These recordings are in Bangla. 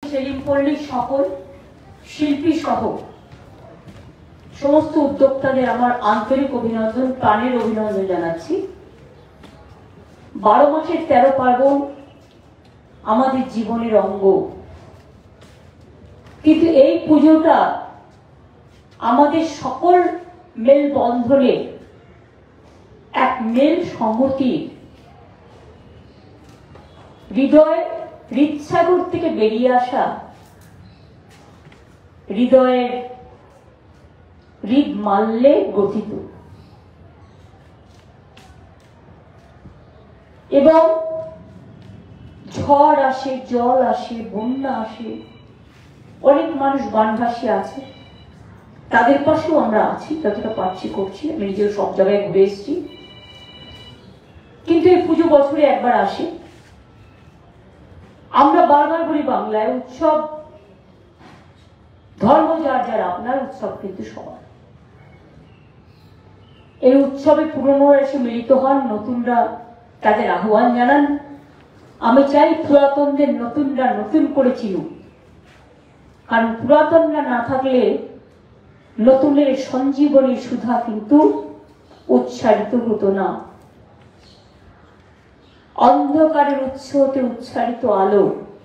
সেলিমপল্লীর সকল শিল্পী সহ সমস্ত উদ্যোক্তাদের আমার আন্তরিক অভিনন্দন, প্রাণের অভিনন্দন জানাচ্ছি। 12 মাসের 13 পার্বণ আমাদের জীবনের অঙ্গ, কিন্তু এই পুজোটা আমাদের সকল মেলবন্ধনে এক মেল সংহতির, হৃদসাগর থেকে বেরিয়ে আসা, হৃদয়ের হৃদ মাল্যে গঠিত এবং ঝড় আসে, জল আসে, বন্যা আসে, অনেক মানুষ বানভাসী আছে, তাদের পাশেও আমরা আছি, যতটা পারছি করছি। আমি নিজেও সব জায়গায় ঘুরে এসেছি, কিন্তু এই পুজো বছরে একবার আসে। আমরা বারবার বলি বাংলায় উৎসব ধর্ম যার যার, আপনার উৎসব কিন্তু সবার। এই উৎসবে পুরনোরা এসে মিলিত হন, নতুনরা তাদের আহ্বান জানান। আমি চাই পুরাতনদের নতুনরা নতুন করে চিনুক, কারণ পুরাতনরা না থাকলে নতুনের সঞ্জীবনী সুধা কিন্তু উচ্চারিত হতো না। অন্ধকারের উৎস হতে উচ্চারিত আলো,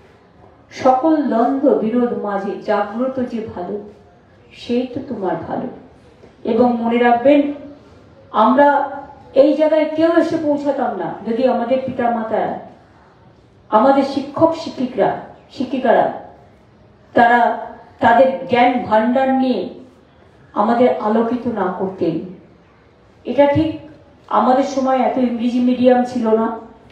সকল দ্বন্দ্ব বিরোধ মাঝে জাগ্রত যে ভালো, সেই তো তোমার ভালো। এবং মনে রাখবেন, আমরা এই জায়গায় কেউ এসে পৌঁছাতাম না যদি আমাদের পিতা মাতা, আমাদের শিক্ষক শিক্ষিকারা তারা তাদের জ্ঞান ভান্ডার নিয়ে আমাদের আলোকিত না করতেন। এটা ঠিক, আমাদের সময় এত ইংরেজি মিডিয়াম ছিল না,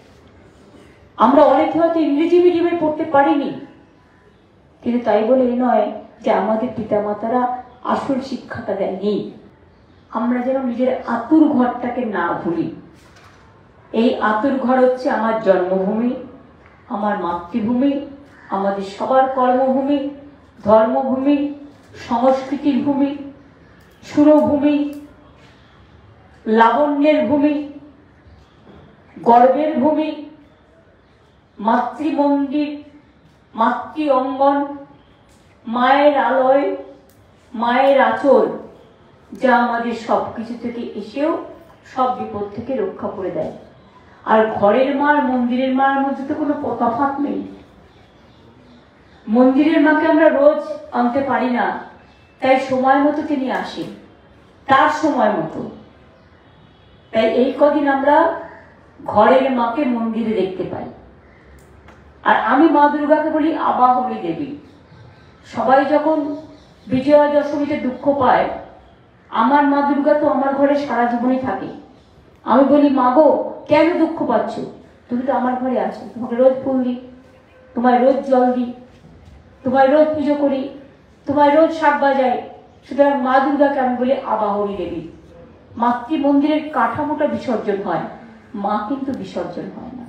আমরা অনেকে হয়তো ইংরেজি মিডিয়ামে পড়তে পারিনি, কিন্তু তাই বলে এ নয় যে আমাদের পিতামাতারা আসল শিক্ষাটা দেয়নি। আমরা যেন নিজের আতুর ঘরটাকে না ভুলি। এই আতুর ঘর হচ্ছে আমার জন্মভূমি, আমার মাতৃভূমি, আমাদের সবার কর্মভূমি, ধর্মভূমি, সংস্কৃতির ভূমি, সুরভূমি, লাবণ্যের ভূমি, গর্বের ভূমি, মাতৃমন্দির, মাতৃ অঙ্গন, মায়ের আলয়, মায়ের আঁচল, যা আমাদের সবকিছু থেকে এসেও সব বিপদ থেকে রক্ষা করে দেয়। আর ঘরের মা আর মন্দিরের মার মধ্যে তো কোনো তফাৎ নেই। মন্দিরের মাকে আমরা রোজ আনতে পারি না, তাই সময় মতো তিনি আসেন, তার সময় মতো। তাই এই কদিন আমরা ঘরের মাকে মন্দিরে দেখতে পাই। আর আমি মা দুর্গাকে বলি আবাহনী দেবী। সবাই যখন বিজয়া দশমীতে দুঃখ পায়, আমার মা দুর্গা তো আমার ঘরে সারা জীবনই থাকে। আমি বলি, মা গো, কেন দুঃখ পাচ্ছ? তুমি তো আমার ঘরে আছো, তোমাকে রোজ ফুল দিই, তোমায় রোজ জল দিই, তোমায় রোজ পুজো করি, তোমায় রোজ শাক বাজাই। সুতরাং মা দুর্গাকে আমি বলি আবাহনী দেবী। মাতৃ মন্দিরের কাঠামোটা বিসর্জন হয়, মা কিন্তু বিসর্জন হয় না।